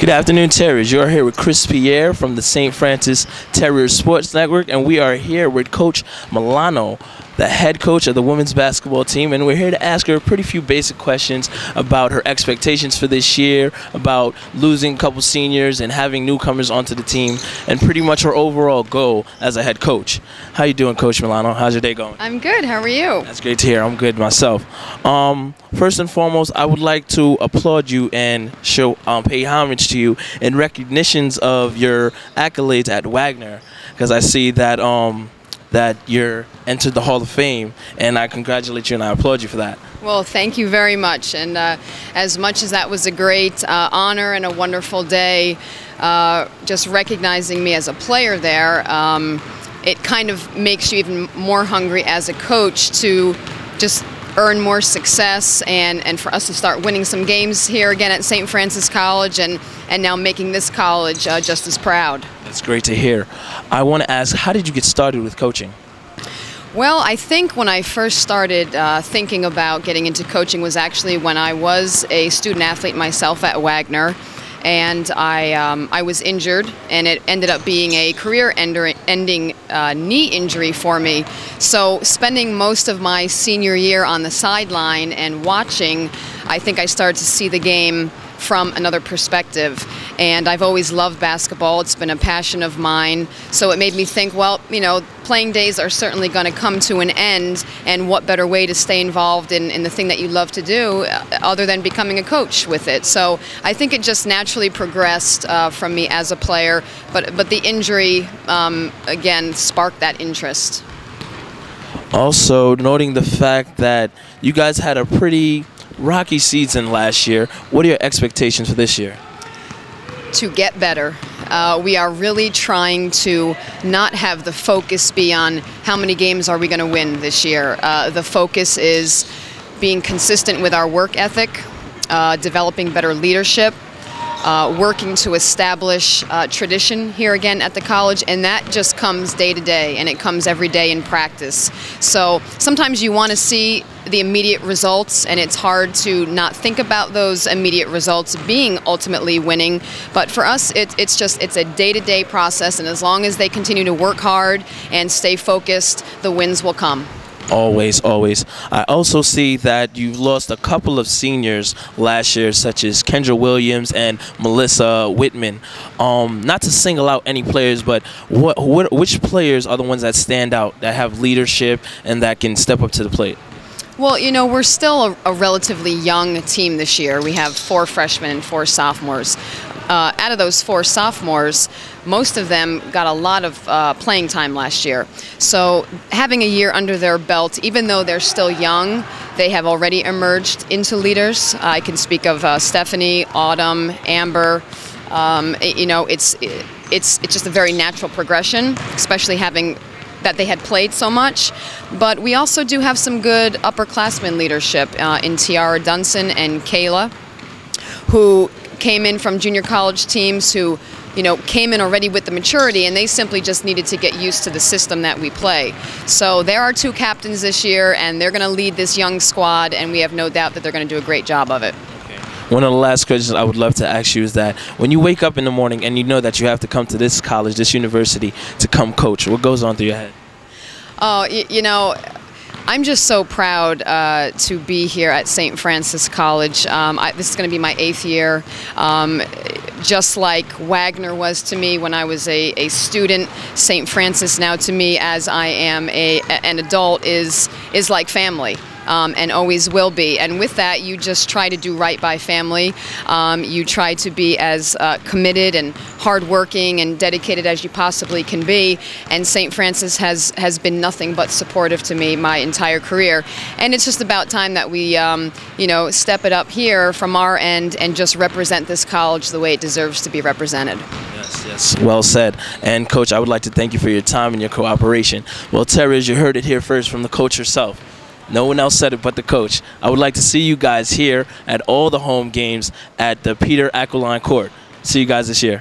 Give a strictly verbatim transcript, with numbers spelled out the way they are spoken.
Good afternoon, Terriers. You're here with Chris Pierre from the Saint Francis Terrier Sports Network, and we are here with Coach Milano, the head coach of the women's basketball team, and we're here to ask her a pretty few basic questions about her expectations for this year, about losing a couple seniors and having newcomers onto the team, and pretty much her overall goal as a head coach. How you doing, Coach Milano? How's your day going? I'm good. How are you? That's great to hear. I'm good myself. Um, first and foremost, I would like to applaud you and show um, pay homage to you in recognitions of your accolades at Wagner, because I see that um, that you're entered the Hall of Fame, and I congratulate you and I applaud you for that. Well, thank you very much. And uh, as much as that was a great uh, honor and a wonderful day, uh, just recognizing me as a player there, um, it kind of makes you even more hungry as a coach to just earn more success and, and for us to start winning some games here again at Saint Francis College, and, and now making this college uh, just as proud. That's great to hear. I want to ask, how did you get started with coaching? Well, I think when I first started uh, thinking about getting into coaching was actually when I was a student athlete myself at Wagner. And I, um, I was injured, and it ended up being a career-ending uh, knee injury for me. So spending most of my senior year on the sideline and watching, I think I started to see the game from another perspective. And I've always loved basketball. It's been a passion of mine. So it made me think, well, you know, playing days are certainly going to come to an end, and what better way to stay involved in, in the thing that you love to do uh, other than becoming a coach with it. So I think it just naturally progressed uh, from me as a player, but, but the injury, um, again, sparked that interest. Also, noting the fact that you guys had a pretty rocky season last year, what are your expectations for this year? To get better. Uh, we are really trying to not have the focus be on how many games are we going to win this year. Uh, the focus is being consistent with our work ethic, uh, developing better leadership, uh, working to establish uh, tradition here again at the college, and that just comes day to day, and it comes every day in practice. So sometimes you want to see the immediate results, and it's hard to not think about those immediate results being ultimately winning. But for us, it, it's just it's a day-to-day process, and as long as they continue to work hard and stay focused, the wins will come. Always, always. I also see that you've lost a couple of seniors last year, such as Kendra Williams and Melissa Whitman. Um, not to single out any players, but what, what, which players are the ones that stand out, that have leadership, and that can step up to the plate? Well, you know, we're still a, a relatively young team this year. We have four freshmen and four sophomores. Uh, out of those four sophomores, most of them got a lot of uh, playing time last year. So having a year under their belt, even though they're still young, they have already emerged into leaders. I can speak of uh, Stephanie, Autumn, Amber. Um, it, you know, it's, it, it's, it's just a very natural progression, especially having that they had played so much. But we also do have some good upperclassmen leadership uh, in Tiara Dunson and Kayla, who came in from junior college teams, who, you know, came in already with the maturity, and they simply just needed to get used to the system that we play. So there are two captains this year, and they're going to lead this young squad, and we have no doubt that they're going to do a great job of it. One of the last questions I would love to ask you is that when you wake up in the morning and you know that you have to come to this college, this university, to come coach, what goes on through your head? Oh, you, you know, I'm just so proud uh, to be here at Saint Francis College. Um, I, this is going to be my eighth year. Um, just like Wagner was to me when I was a, a student, Saint Francis now to me as I am a, an adult is, is like family. Um, and always will be. And with that, you just try to do right by family. Um, you try to be as uh, committed and hardworking and dedicated as you possibly can be. And Saint Francis has, has been nothing but supportive to me my entire career. And it's just about time that we, um, you know, step it up here from our end and just represent this college the way it deserves to be represented. Yes, yes, well said. And Coach, I would like to thank you for your time and your cooperation. Well, Terriers, you heard it here first from the coach herself. No one else said it but the coach. I would like to see you guys here at all the home games at the Peter Aquiline Court. See you guys this year.